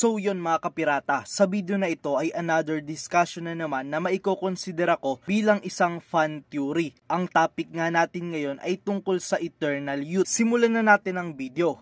So yun mga kapirata, sa video na ito ay another discussion na naman na maikokonsidera ko bilang isang fan theory. Ang topic nga natin ngayon ay tungkol sa eternal youth. Simulan na natin ang video.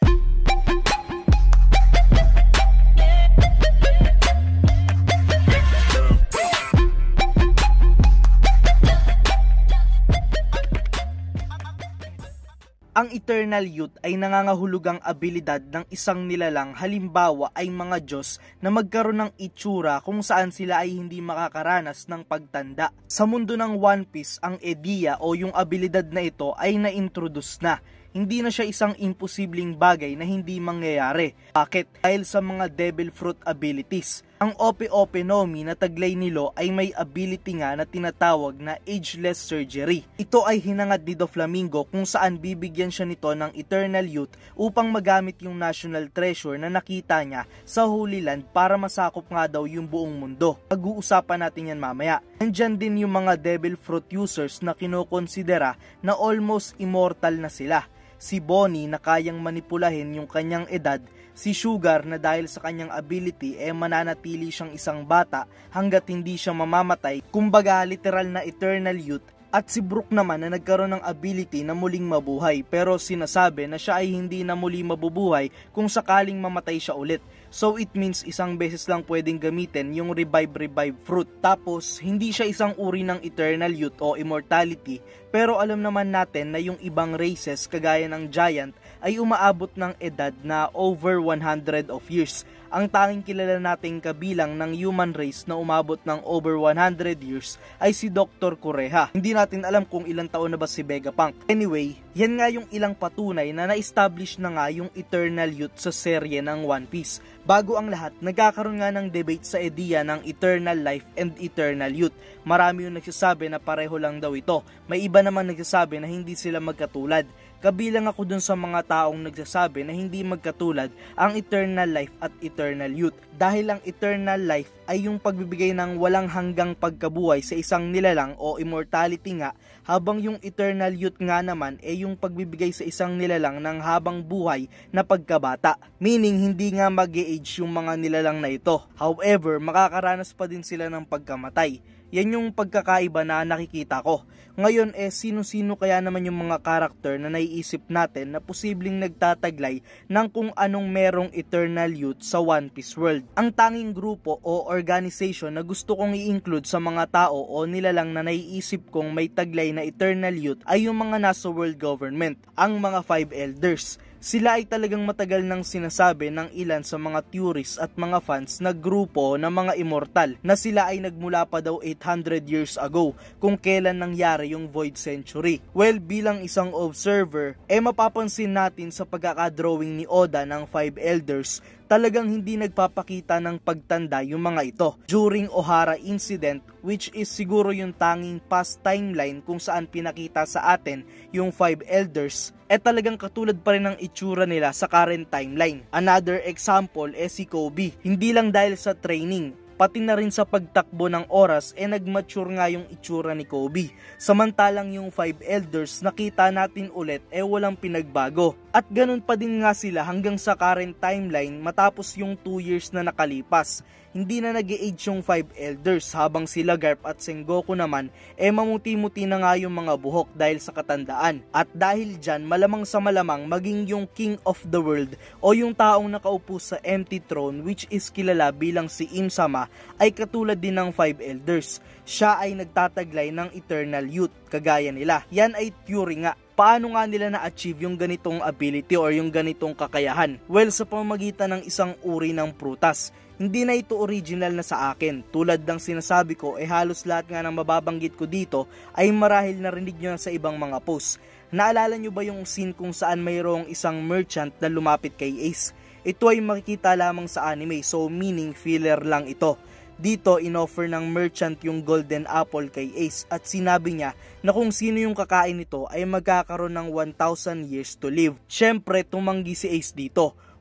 Ang eternal youth ay nangangahulugang abilidad ng isang nilalang, halimbawa ay mga Diyos na magkaroon ng itsura kung saan sila ay hindi makakaranas ng pagtanda. Sa mundo ng One Piece, ang ideya o yung abilidad na ito ay na-introduce na. Hindi na siya isang imposibleng bagay na hindi mangyayari. Bakit? Dahil sa mga devil fruit abilities. Ang Ope-Ope no Mi na taglay nilo ay may ability nga na tinatawag na ageless surgery. Ito ay hinangad ni Doflamingo kung saan bibigyan siya nito ng eternal youth upang magamit yung national treasure na nakita niya sa Holy Land para masakop nga daw yung buong mundo. Pag-uusapan natin yan mamaya. Nandyan din yung mga devil fruit users na kinokonsidera na almost immortal na sila. Si Bonnie na kayang manipulahin yung kanyang edad, si Sugar na dahil sa kanyang ability mananatili siyang isang bata hanggat hindi siya mamamatay, kumbaga literal na eternal youth, at si Brook naman na nagkaroon ng ability na muling mabuhay pero sinasabi na siya ay hindi na muli mabubuhay kung sakaling mamatay siya ulit. So it means isang beses lang pwedeng gamitin yung revive fruit. Tapos hindi siya isang uri ng eternal youth o immortality, pero alam naman natin na yung ibang races kagaya ng giant ay umaabot ng edad na over 100 of years. Ang tanging kilala nating kabilang ng human race na umabot ng over 100 years ay si Dr. Kureha. Hindi natin alam kung ilang taon na ba si Vegapunk. Anyway, yan nga yung ilang patunay na na-establish na nga yung eternal youth sa serye ng One Piece. Bago ang lahat, nagkakaroon nga ng debate sa ideya ng eternal life and eternal youth. Marami yung nagsasabi na pareho lang daw ito. May iba naman nagsasabi na hindi sila magkatulad. Kabilang ako dun sa mga taong nagsasabi na hindi magkatulad ang eternal life at eternal youth. Dahil ang eternal life ay yung pagbibigay ng walang hanggang pagkabuhay sa isang nilalang o immortality nga, habang yung eternal youth nga naman ay yung pagbibigay sa isang nilalang ng habang buhay na pagkabata. Meaning hindi nga mag-age yung mga nilalang na ito. However, makakaranas pa din sila ng pagkamatay. Yan yung pagkakaiba na nakikita ko. Ngayon sino-sino kaya naman yung mga karakter na naiisip natin na posibleng nagtataglay ng kung anong merong eternal youth sa One Piece world. Ang tanging grupo o organization na gusto kong i-include sa mga tao o nilalang na naiisip kong may taglay na eternal youth ay yung mga nasa world government, ang mga Five Elders. Sila ay talagang matagal nang sinasabi ng ilan sa mga theorists at mga fans na grupo ng mga immortal na sila ay nagmula pa daw 800 years ago kung kailan nangyari yung Void Century. Well, bilang isang observer, mapapansin natin sa pagkakadrawing ni Oda ng Five Elders, talagang hindi nagpapakita ng pagtanda yung mga ito. During Ohara incident, which is siguro yung tanging past timeline kung saan pinakita sa atin yung Five Elders, talagang katulad pa rin ng itsura nila sa current timeline. Another example si Kobe. Hindi lang dahil sa training, pati na rin sa pagtakbo ng oras nagmature nga yung itsura ni Kobe. Samantalang yung Five Elders nakita natin ulit walang pinagbago. At ganun pa din nga sila hanggang sa current timeline matapos yung 2 years na nakalipas. Hindi na nag-age yung Five Elders habang sila Garp at Sengoku naman mamuti-muti na nga yung mga buhok dahil sa katandaan. At dahil dyan malamang sa malamang maging yung King of the World o yung taong nakaupo sa empty throne which is kilala bilang si Im-sama ay katulad din ng Five Elders. Siya ay nagtataglay ng eternal youth kagaya nila. Yan ay theory nga. Paano nga nila na-achieve yung ganitong ability or yung ganitong kakayahan? Well, sa pamamagitan ng isang uri ng prutas. Hindi na ito original na sa akin. Tulad ng sinasabi ko, halos lahat nga ng mababanggit ko dito ay marahil narinig nyo sa ibang mga posts. Naalala nyo ba yung scene kung saan mayroong isang merchant na lumapit kay Ace? Ito ay makikita lamang sa anime, so meaning filler lang ito. Dito, inoffer ng merchant yung golden apple kay Ace at sinabi niya na kung sino yung kakain nito ay magkakaroon ng 1,000 years to live. Syempre, tumanggi si Ace dito.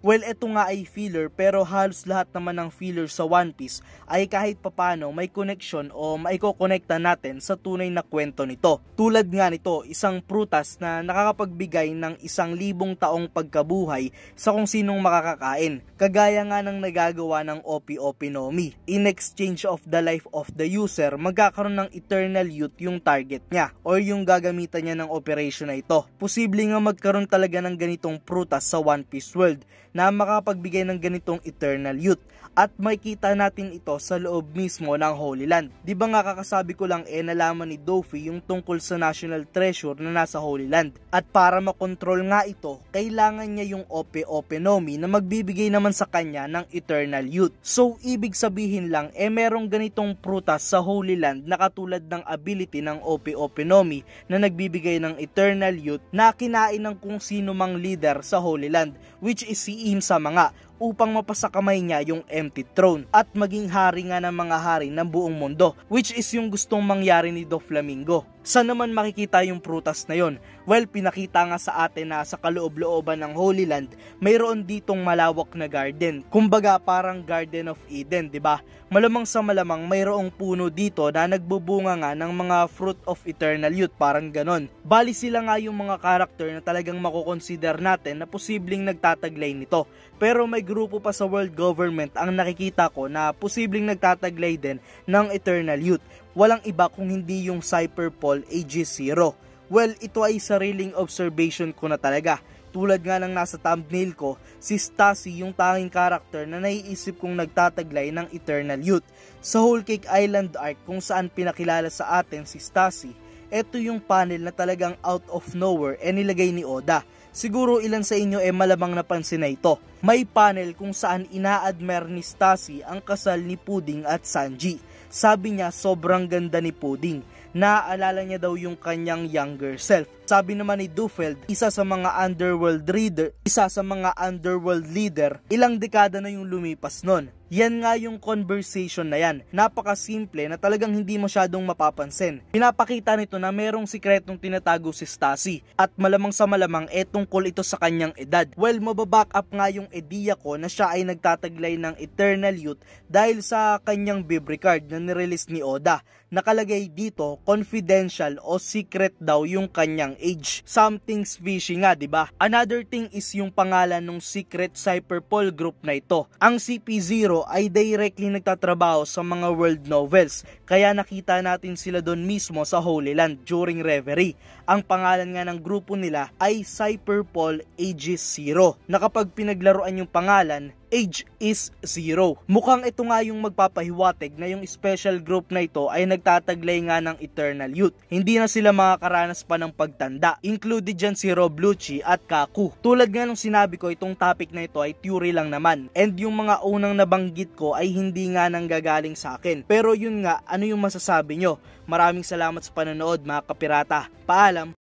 Well, ito nga ay filler pero halos lahat naman ng filler sa One Piece ay kahit papano may connection o maikokonekta natin sa tunay na kwento nito. Tulad nga nito, isang prutas na nakakapagbigay ng 1,000 taong pagkabuhay sa kung sinong makakakain. Kagaya nga ng nagagawa ng Opi-Opi no Mi. In exchange of the life of the user, magkakaroon ng eternal youth yung target niya or yung gagamitan niya ng operation na ito. Posible nga magkaroon talaga ng ganitong prutas sa One Piece world na makapagbigay ng ganitong eternal youth. At makikita natin ito sa loob mismo ng Holy Land. Di ba nga kakasabi ko lang nalaman ni Doffy yung tungkol sa National Treasure na nasa Holy Land. At para makontrol nga ito, kailangan niya yung Ope-Ope no Mi na magbibigay naman sa kanya ng eternal youth. So ibig sabihin lang merong ganitong prutas sa Holy Land na katulad ng ability ng Ope-Ope no Mi na nagbibigay ng eternal youth na kinain ng kung sino mang leader sa Holy Land, which is si Imsama nga, upang mapasakamay niya yung empty throne at maging hari nga ng mga hari ng buong mundo, which is yung gustong mangyari ni Doflamingo. Saan naman makikita yung prutas na yon? Well, pinakita nga sa atin na sa kaloob-looban ng Holy Land, mayroon ditong malawak na garden. Kumbaga parang Garden of Eden, 'di ba? Malamang sa malamang mayroong puno dito na nagbubunga nga ng mga fruit of eternal youth, parang ganon. Bali sila nga yung mga karakter na talagang makukonsider natin na posibleng nagtataglay nito. Pero may grupo pa sa world government ang nakikita ko na posibleng nagtataglay din ng eternal youth. Walang iba kung hindi yung Cyberpol AG0. Well, ito ay sariling observation ko na talaga. Tulad nga ng nasa thumbnail ko, si STUSSY yung tanging karakter na naiisip kong nagtataglay ng eternal youth. Sa Whole Cake Island arc kung saan pinakilala sa atin si STUSSY, ito yung panel na talagang out of nowhere nilagay ni Oda. Siguro ilan sa inyo malamang napansin na ito. May panel kung saan ina-admire ni STUSSY ang kasal ni Pudding at Sanji. Sabi niya sobrang ganda ni Pudding. Naaalala niya daw yung kanyang younger self. Sabi naman ni Dufeld, isa sa mga underworld leader, ilang dekada na yung lumipas nun. Yan nga yung conversation na yan. Napakasimple na talagang hindi masyadong mapapansin. Pinapakita nito na merong sikretong tinatago si STUSSY at malamang sa malamang tungkol ito sa kanyang edad. Well, mababack up nga yung ideya ko na siya ay nagtataglay ng eternal youth dahil sa kanyang bibri card na nirelease ni Oda. Nakalagay dito, confidential o secret daw yung kanyang age. Something's fishy nga, diba? Another thing is yung pangalan ng secret Cyberpol group na ito. Ang CP0 ay directly nagtatrabaho sa mga world novels, kaya nakita natin sila doon mismo sa Holy Land during Reverie. Ang pangalan nga ng grupo nila ay Cyberpol AG0, na kapag pinaglaruan yung pangalan, age is 0. Mukhang ito nga yung magpapahiwatig na yung special group na ito ay nagtataglay nga ng eternal youth. Hindi na sila makakaranas pa ng pagtanda. Included dyan si Roblucci at Kaku. Tulad nga nung sinabi ko, itong topic na ito ay theory lang naman. And yung mga unang nabanggit ko ay hindi nga nanggagaling sa akin. Pero yun nga, ano yung masasabi nyo? Maraming salamat sa panonood mga kapirata. Paalam!